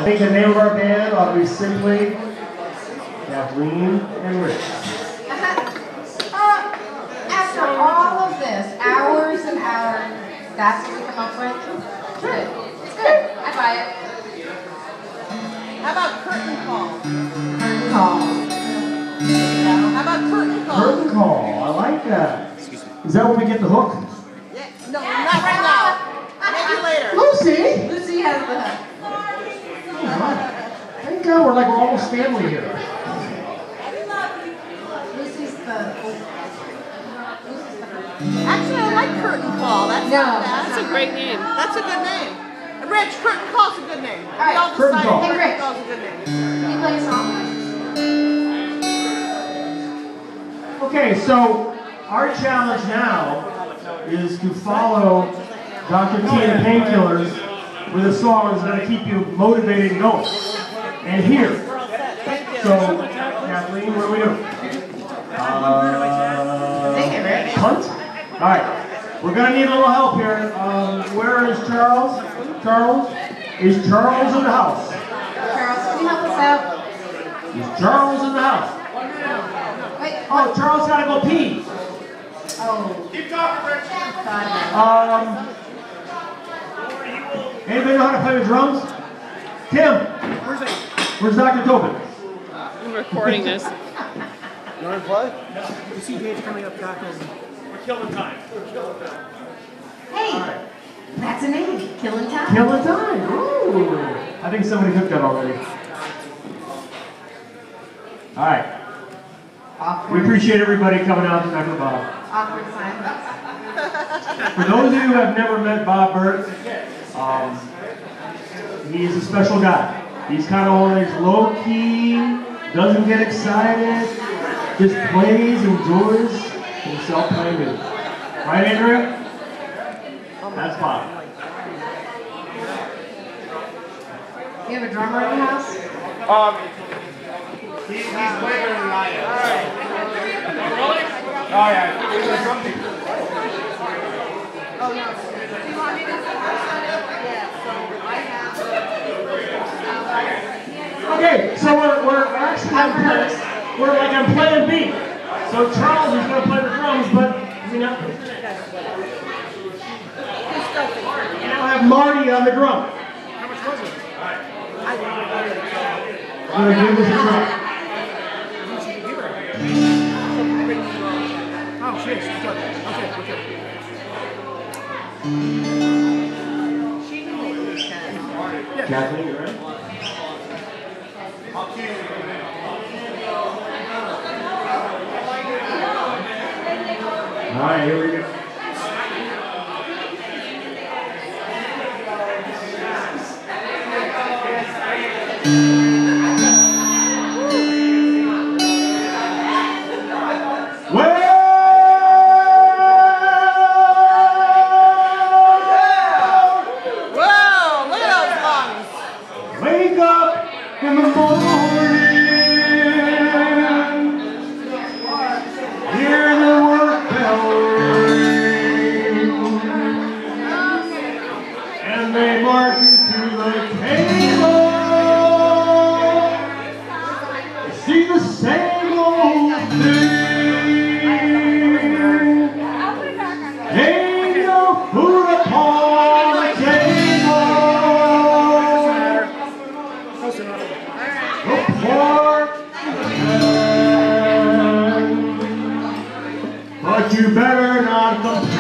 think the name of our band ought to be simply Kathleen and Rich. After all of this, hours and hours, that's what we come up with? Good. It's good. I buy it. How about curtain call? Curtain call. How about curtain call? Curtain call. I like that. Is that where we get the hook? Yeah. No, not right now. Maybe later. Lucy! Lucy has the hook. Oh, right. Thank God we're like almost family here. Lucy's the... Actually, I like curtain call. That's not bad. That's a great name. That's a good name. Rich, curtain call's a good name. All right. We all Curtain decided call. Hey, curtain Rich. call's a good name. Can you play a song? Okay, so our challenge now is to follow Dr. T and the Painkillers with a song that's going to keep you motivated and going. And here. So, Kathleen, what do we do? Sing it, Rich. Punt? All right. We're going to need a little help here. Where is Charles? Charles? Is Charles in the house? Charles, can you help us out? Is Charles in the house? Wait. Oh, Charles got to go pee. Oh. Keep talking, Rich. Anybody know how to play the drums? Tim, where's Dr. Tobin? I'm recording this. You want to play? No. You see Gage coming up back and... We're killing time. Hey, that's a name. Killing Time. Killing Time. Ooh. I think somebody took that already. All right. We appreciate everybody coming out tonight for Bob. Awkward silence. For those of you who have never met Bob Burt, he's a special guy. He's kind of always low-key, doesn't get excited, just plays, enjoys himself playing music. Right, Andrea? That's Bob. You have a drummer in the house? He's way better than I am. All right. Really? Oh, yeah. He's a drum team. Oh, no. Do you want me to Yeah, so I have... Okay, so we're actually we're like on plan B. So Charles is going to play the drums, but we now have Marty on the drum. How much was it? I'm going to give this a try. Oh, shit. Okay. Kathleen, you ready? All right, here we go. Whoa, look at those lungs. Wake up in the morning, hear the work bell ring, and they march you to the table. See the same old thing. Ain't no food upon the table. The pork and but you better not complain.